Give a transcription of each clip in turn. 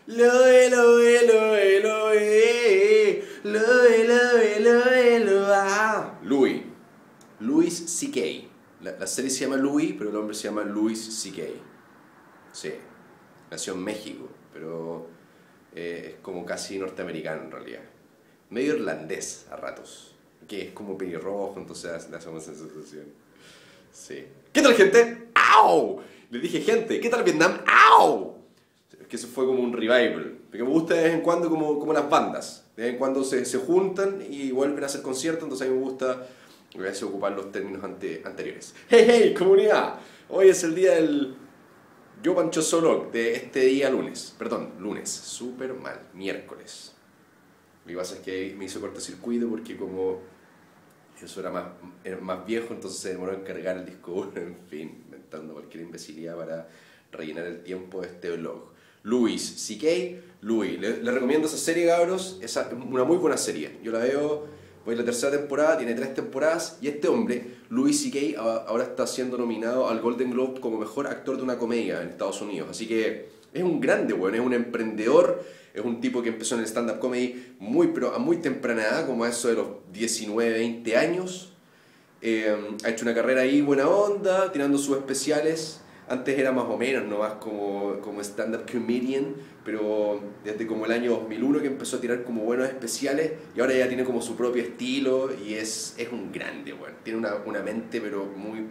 Loe, loe, loe, loe. Loe, loe, loe, loa. Louis C.K. La serie se llama Louis, pero el hombre se llama Louis C.K. Sí. Nació en México, pero es como casi norteamericano en realidad. Medio irlandés a ratos. Que es como pelirrojo, entonces le hacemos esa sensación. Sí. ¿Qué tal, gente? ¡Au! Le dije, gente, ¿qué tal Vietnam? ¡Au! Es que eso fue como un revival. Porque me gusta de vez en cuando como las bandas. De vez en cuando se juntan y vuelven a hacer conciertos, entonces a mí me gusta a veces ocupar los términos anteriores. ¡Hey, hey, comunidad! Hoy es el día del Yo Pancho Solo de este día lunes. Perdón, lunes. Súper mal. Miércoles. Lo que pasa es que me hizo cortocircuito porque como eso era más viejo, entonces se demoró en cargar el disco duro, en fin, inventando cualquier imbecilidad para rellenar el tiempo de este vlog. Louis C.K. Louis, le recomiendo esa serie, cabros, es una muy buena serie. Yo la veo, voy a la tercera temporada, tiene 3 temporadas, y este hombre, Louis C.K., ahora está siendo nominado al Golden Globe como mejor actor de una comedia en Estados Unidos. Así que es un grande, bueno, es un emprendedor. Es un tipo que empezó en el stand-up comedy pero a muy temprana edad, como a eso de los 19, 20 años. Ha hecho una carrera ahí buena onda, tirando sus especiales. Antes era más o menos, no más como stand-up comedian, pero desde como el año 2001 que empezó a tirar como buenos especiales y ahora ya tiene como su propio estilo y es un grande, bueno. Tiene una mente pero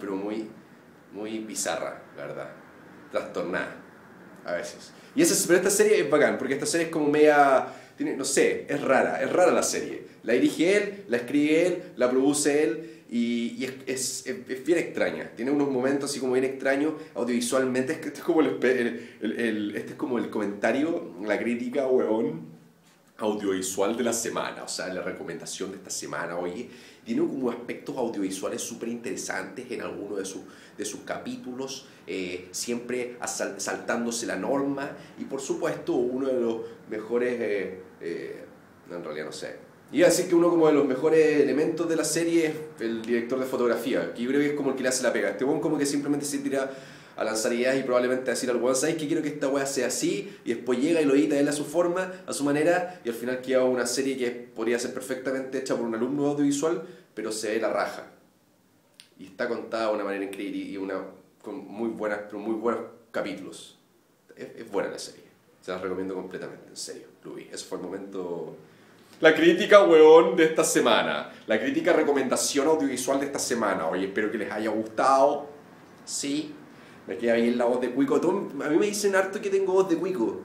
muy bizarra, la verdad. Trastornada a veces. Pero esta serie es bacán, porque esta serie es como media, no sé, es rara la serie. La dirige él, la escribe él, la produce él, y es bien extraña. Tiene unos momentos así como bien extraños, audiovisualmente, este es como este es como el comentario, la crítica, huevón, audiovisual de la semana, o sea, la recomendación de esta semana, oye, tiene como aspectos audiovisuales súper interesantes en alguno de sus capítulos, siempre saltándose la norma, y por supuesto uno de los mejores, no, en realidad no sé, iba a decir que uno como de los mejores elementos de la serie es el director de fotografía, que yo creo que es como el que le hace la pega. Este weón como que simplemente se tira a lanzar ideas y probablemente a decir al weón, ¿sabes que quiero que esta weá sea así? Y después llega y lo edita él a su forma, a su manera, y al final queda una serie que podría ser perfectamente hecha por un alumno audiovisual, pero se ve la raja. Y está contada de una manera increíble y con muy buenos capítulos. Es buena la serie. Se las recomiendo completamente, en serio, Louis. Ese fue el momento. La crítica, weón, de esta semana. La crítica recomendación audiovisual de esta semana. Oye, espero que les haya gustado. Sí. Me queda bien la voz de Cuico. A mí me dicen harto que tengo voz de Cuico.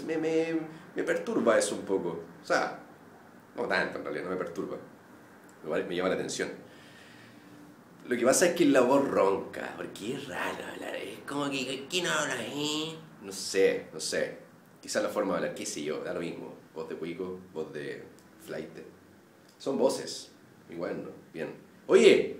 Me perturba eso un poco. O sea, no tanto en realidad, no me perturba. Igual me llama la atención. Lo que pasa es que la voz ronca, porque es raro hablar. Es como que, ¿quién habla ahí? No sé. Quizás la forma de hablar, qué sé yo, da lo mismo. Voz de Cuico, voz de Flight. Son voces. Igual, ¿no? Bien. Oye,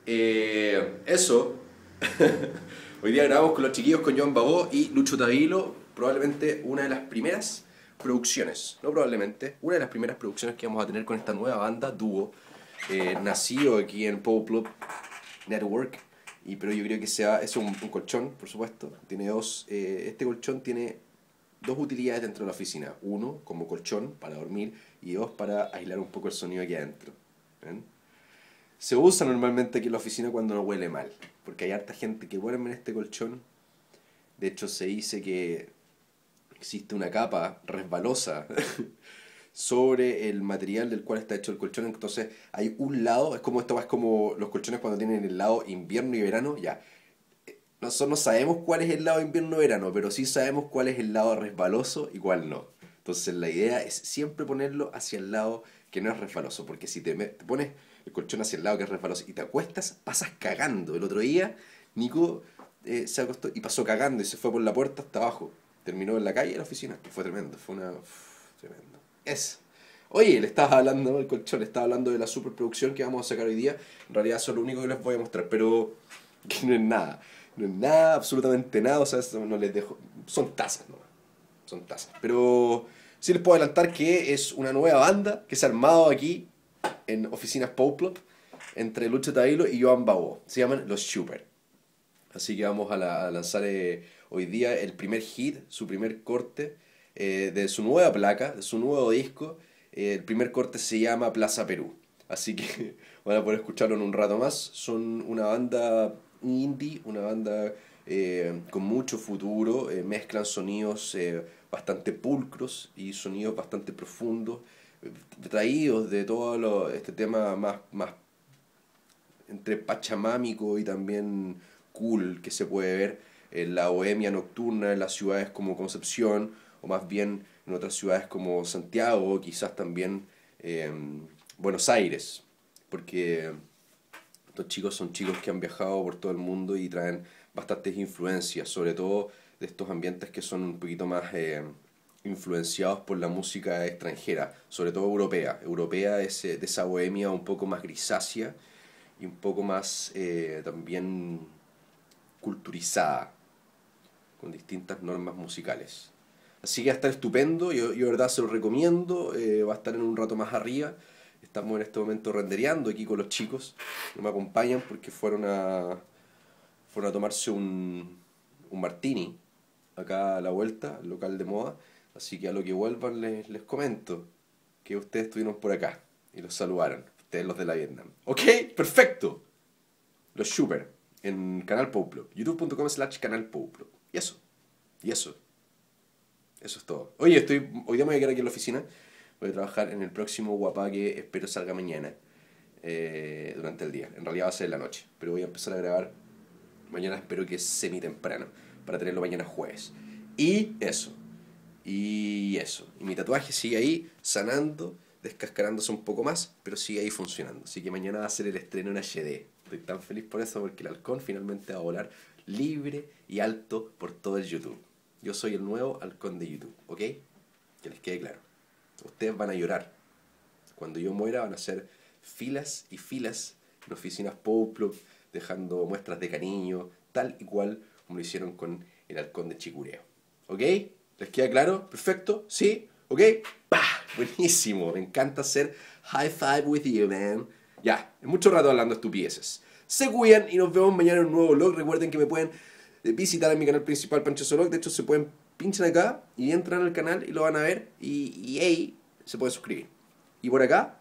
eso. Hoy día grabamos con los chiquillos, con Joan Babó y Lucho Tavilo, probablemente una de las primeras producciones, no probablemente, una de las primeras producciones que vamos a tener con esta nueva banda, dúo, nacido aquí en Pop Club Network, pero yo creo que es un colchón, por supuesto, tiene este colchón tiene 2 utilidades dentro de la oficina, 1 como colchón para dormir y 2 para aislar un poco el sonido aquí adentro. ¿Ven? Se usa normalmente aquí en la oficina cuando no huele mal, porque hay harta gente que duerme en este colchón. De hecho, se dice que existe una capa resbalosa sobre el material del cual está hecho el colchón. Entonces, hay un lado, es como los colchones cuando tienen el lado invierno y verano, ya. Nosotros no sabemos cuál es el lado invierno-verano, pero sí sabemos cuál es el lado resbaloso y cuál no. Entonces, la idea es siempre ponerlo hacia el lado que no es resbaloso, porque si te pones el colchón hacia el lado que es resbaloso y te acuestas, pasas cagando. El otro día, Nico se acostó y pasó cagando y se fue por la puerta hasta abajo. Terminó en la calle, en la oficina, que fue tremendo, tremendo. Oye, le estabas hablando del colchón, le estaba hablando de la superproducción que vamos a sacar hoy día. En realidad, eso es lo único que les voy a mostrar, pero que no es nada. No es nada, absolutamente nada, o sea, no les dejo. Son tazas, ¿no? Son tazas. Pero sí les puedo adelantar que es una nueva banda que se ha armado aquí en Oficinas Pop entre Lucho Tavilo y Joan Babó. Se llaman Los Super. Así que vamos a lanzar hoy día el primer hit, su primer corte, de su nueva placa, de su nuevo disco. El primer corte se llama Plaza Perú. Así que van a poder escucharlo en un rato más. Son una banda indie, una banda con mucho futuro. Mezclan sonidos bastante pulcros y sonidos bastante profundos, traídos de todo este tema más entre pachamámico y también cool que se puede ver en la bohemia nocturna en las ciudades como Concepción, o más bien en otras ciudades como Santiago, quizás también Buenos Aires, porque estos chicos son chicos que han viajado por todo el mundo y traen bastantes influencias, sobre todo de estos ambientes que son un poquito más influenciados por la música extranjera, sobre todo europea. Europea es de esa bohemia un poco más grisácea y un poco más también culturizada, con distintas normas musicales. Así que va a estar estupendo, yo de verdad se lo recomiendo, va a estar en un rato más arriba. Estamos en este momento rendereando aquí con los chicos, que me acompañan porque fueron a tomarse un martini acá a la vuelta, al local de moda. Así que a lo que vuelvan les comento que ustedes estuvieron por acá y los saludaron, ustedes los de la Vietnam. Ok, perfecto. Los Super en Canal Pouplo, youtube.com/Canal Pouplo. Y eso, y eso. Eso es todo. Oye, hoy día me voy a quedar aquí en la oficina. Voy a trabajar en el próximo Guapá que espero salga mañana, durante el día. En realidad va a ser en la noche, pero voy a empezar a grabar mañana, espero que semi temprano, para tenerlo mañana jueves. Y eso. Y eso. Y mi tatuaje sigue ahí, sanando, descascarándose un poco más, pero sigue ahí funcionando. Así que mañana va a ser el estreno en HD. Estoy tan feliz por eso, porque el halcón finalmente va a volar libre y alto por todo el YouTube. Yo soy el nuevo halcón de YouTube, ¿ok? Que les quede claro. Ustedes van a llorar. Cuando yo muera van a hacer filas y filas en oficinas Pouplo, dejando muestras de cariño, tal y cual como lo hicieron con el halcón de Chicureo. ¿Ok? ¿Les queda claro? ¿Perfecto? ¿Sí? ¿Ok? ¡Pah! Buenísimo. Me encanta hacer high five with you, man. Ya, es mucho rato hablando estupideces. Se cuidan y nos vemos mañana en un nuevo vlog. Recuerden que me pueden visitar en mi canal principal, Pancho Vlog. De hecho, se pueden pinchar acá y entran al canal y lo van a ver. Y ahí se pueden suscribir. Y por acá,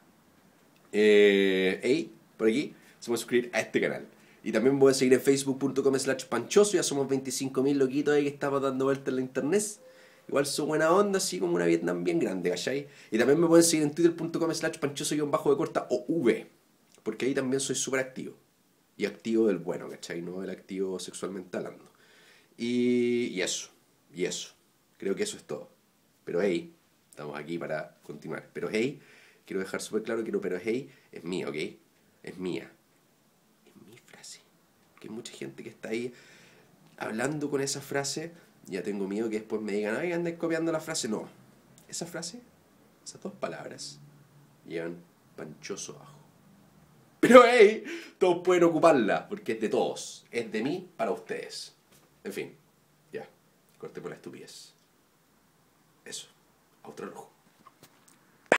por aquí, se pueden suscribir a este canal. Y también me pueden seguir en facebook.com/panchoso. Ya somos 25.000 loquitos ahí que estamos dando vueltas en la internet. Igual son buena onda, así como una Vietnam bien grande, ¿cachai? Y también me pueden seguir en twitter.com/panchoso-de corta o v. Porque ahí también soy súper activo. Y activo del bueno, ¿cachai? No del activo sexualmente hablando. Y eso. Y eso. Creo que eso es todo. Pero hey, estamos aquí para continuar. Pero hey, quiero dejar súper claro que no, pero hey es mía, ¿ok? Es mía. Es mi frase. Porque hay mucha gente que está ahí hablando con esa frase. Ya tengo miedo que después me digan, ay, andáis copiando la frase. No. Esa frase, esas dos palabras, llevan panchoso abajo. Pero hey, todos pueden ocuparla, porque es de todos. Es de mí para ustedes. En fin, ya. Corté por la estupidez. Eso. A otro lujo.